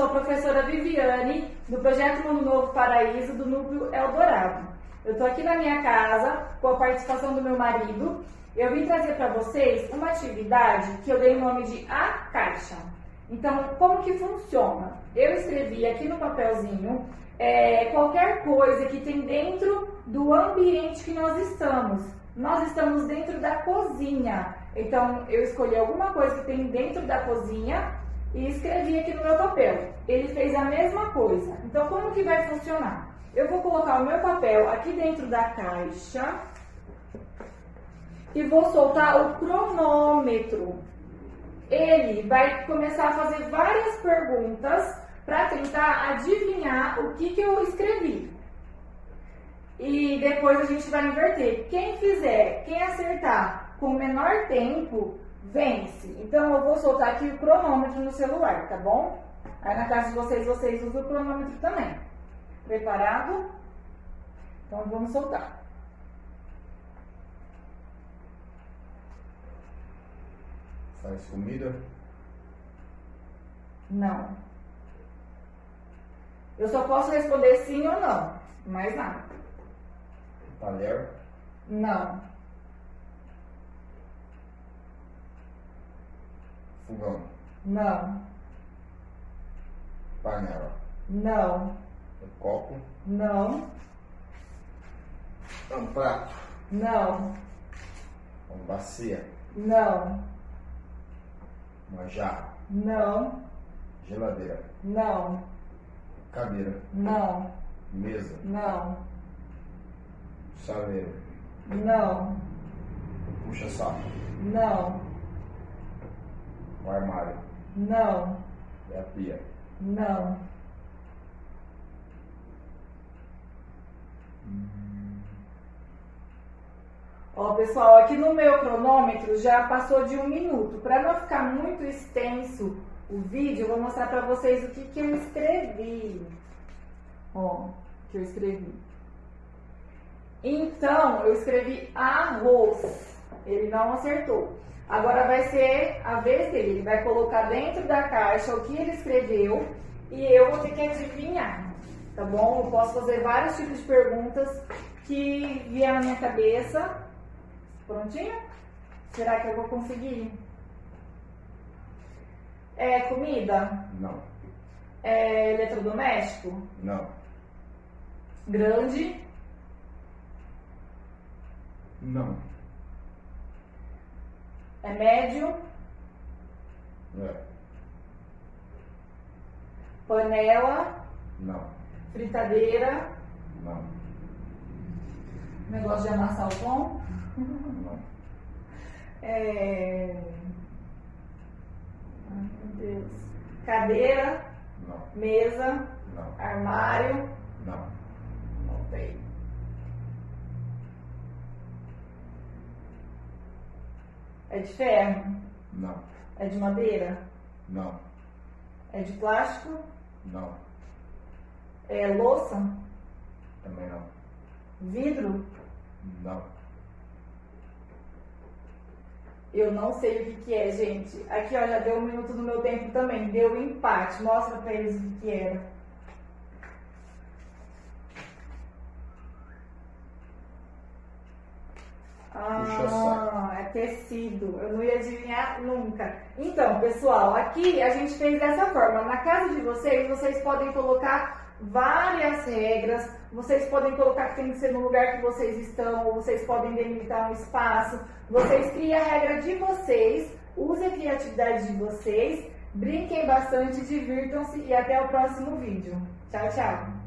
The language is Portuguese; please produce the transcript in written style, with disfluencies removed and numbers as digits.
a professora Viviane, do Projeto Mundo Novo Paraíso, do Núcleo Eldorado. Eu estou aqui na minha casa, com a participação do meu marido. Eu vim trazer para vocês uma atividade que eu dei o nome de A Caixa. Então, como que funciona? Eu escrevi aqui no papelzinho qualquer coisa que tem dentro do ambiente que nós estamos. Nós estamos dentro da cozinha. Então, eu escolhi alguma coisa que tem dentro da cozinha e escrevi aqui no meu papel. Ele fez a mesma coisa. Então, como que vai funcionar? Eu vou colocar o meu papel aqui dentro da caixa e vou soltar o cronômetro. Ele vai começar a fazer várias perguntas para tentar adivinhar o que eu escrevi. E depois a gente vai inverter. Quem acertar com o menor tempo, vence. Então eu vou soltar aqui o cronômetro no celular, tá bom? Aí na casa de vocês usam o cronômetro também. Preparado? Então vamos soltar. Faz comida? Não. Eu só posso responder sim ou não, mais nada. Talher? Não. Fogão? Não. Panela? Não. Copo? Não. Um prato? Não. Uma bacia? Não. Uma jarra? Não. Geladeira? Não. Cadeira? Não. Mesa? Não. Saleiro? Não. Puxa-saco? Não. O armário? Não. É a pia? Não. Ó, pessoal, aqui no meu cronômetro já passou de 1 minuto. Para não ficar muito extenso o vídeo, eu vou mostrar para vocês o que eu escrevi. Ó, o que eu escrevi. Então, eu escrevi arroz. Ele não acertou. Agora vai ser a vez dele. Ele vai colocar dentro da caixa o que ele escreveu e eu vou ter que adivinhar, tá bom? Eu posso fazer vários tipos de perguntas que vier na minha cabeça. Prontinho? Será que eu vou conseguir? É comida? Não. É eletrodoméstico? Não. Grande? Não. É médio? É. Panela? Não. Fritadeira? Não. Negócio de amassar o pão? Não. Ai, meu Deus. Cadeira? Não. Mesa? Não. Armário? Não. Não sei. É de ferro? Não. É de madeira? Não. É de plástico? Não. É louça? Também não. Vidro? Não. Eu não sei o que é, gente. Aqui, ó, já deu 1 minuto do meu tempo também. Deu empate. Mostra pra eles o que era. É tecido. Eu não ia adivinhar nunca. Então, pessoal, aqui a gente fez dessa forma. Na casa de vocês podem colocar várias regras. Vocês podem colocar que tem que ser no lugar que vocês estão, ou vocês podem delimitar um espaço. Vocês criam a regra de vocês, usem a criatividade de vocês, brinquem bastante, divirtam-se e até o próximo vídeo. Tchau, tchau!